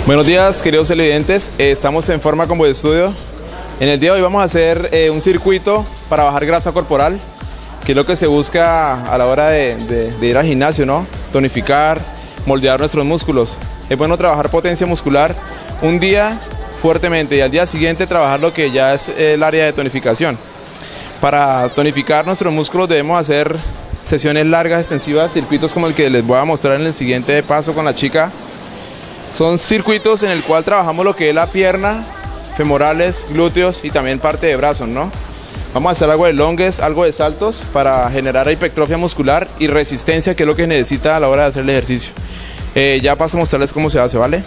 Buenos días, queridos televidentes. Estamos en Forma Combo Estudio. En el día de hoy vamos a hacer un circuito para bajar grasa corporal, que es lo que se busca a la hora de ir al gimnasio, ¿no? Tonificar, moldear nuestros músculos. Es bueno trabajar potencia muscular un día fuertemente y al día siguiente trabajar lo que ya es el área de tonificación. Para tonificar nuestros músculos debemos hacer sesiones largas, extensivas, circuitos como el que les voy a mostrar en el siguiente paso con la chica. Son circuitos en el cual trabajamos lo que es la pierna, femorales, glúteos y también parte de brazos, ¿no? Vamos a hacer algo de longes, algo de saltos para generar hipertrofia muscular y resistencia, que es lo que necesita a la hora de hacer el ejercicio. Ya paso a mostrarles cómo se hace, ¿vale?